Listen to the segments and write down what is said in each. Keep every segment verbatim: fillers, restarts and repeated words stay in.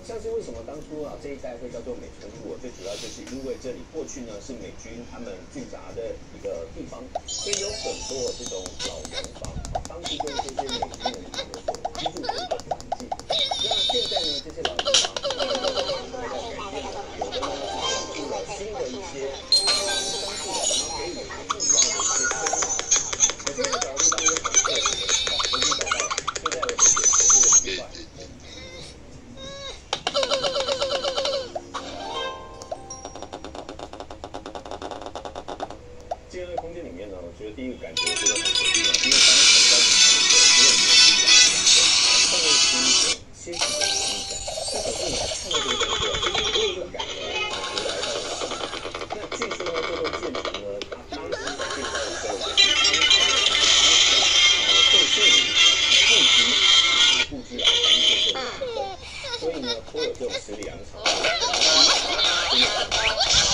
像是为什么当初啊这一带会叫做美村路，最主要就是因为这里过去呢是美军他们驻扎的一个地方，所以有很多这种老洋房，当时就是这些美军人他们所居住的一个环境。那现在呢，这些老洋房当然有的在改变了，有的呢是进入了新的一些呃装饰，然后给予它不一样的一些风貌。我这个角度当然很特别，我已经找到现在我们眼前这个区块。进入空间里面呢，我觉得第一个感觉我觉得很不一样，因为刚刚很高的场所，没有没有不一样的感觉，上面是一种些许的神秘感。那可是你来看到这个东西，其实我有一个感觉，我来到了这里。那据说呢，这栋建筑呢，它当时在建造的时候也是清朝的当时，呃，宋庆龄他故居，他故居来当做这个版本，所以呢，颇有这种十里洋场的风格。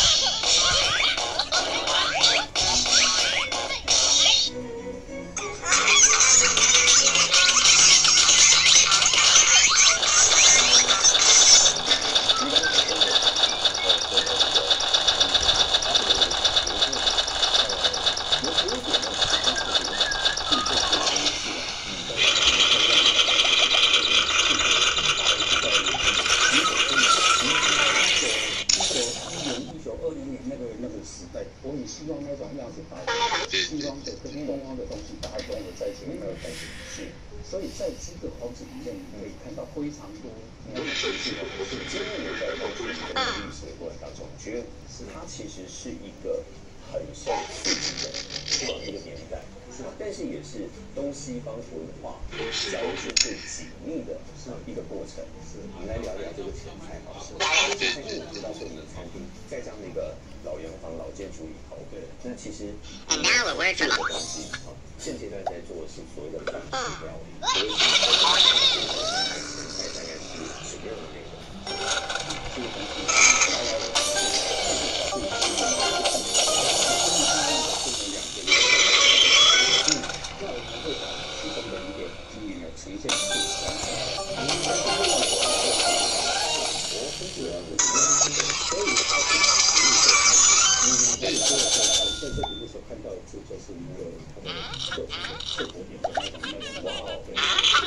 我很希望那种样子发生，西方的跟东方的东西大家都有在一起，没有在一起。是，所以在这个房子里面，你可以看到非常多那种形式的，是真的有在东西的历史的过程当中，觉得是它其实是一个很受刺激的这样一个年代。但是也是东西方文化交织最紧密的一个过程。是，我们来聊聊这个前菜好了。前菜因为我知道说你的餐厅在这样的一个老洋房、老建筑里头，对，那其实这个东西啊，现阶段在做的是所谓的港式料理。所以前菜大概是什么样的内容？这个东西大概呈现出来，嗯，但是这种我分主要的，所以它是实力最强的。嗯，所以说我们在这里面所看到的，这就是一个它的特特特点的那种那种哇哦，对。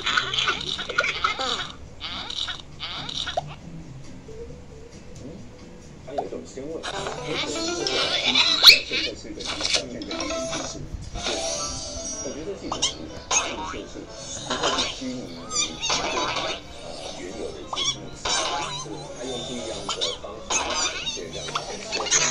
嗯，还有一种鲜味，而且这个表现的是一个表现的一种形式，是。我觉得这是一种情感，就是不会是拘泥于呃原有的一些故事，是他用不一样的方式去呈现，让你感受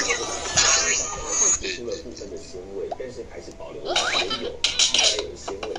鲜味，但是还是保留了原有该有的鲜味。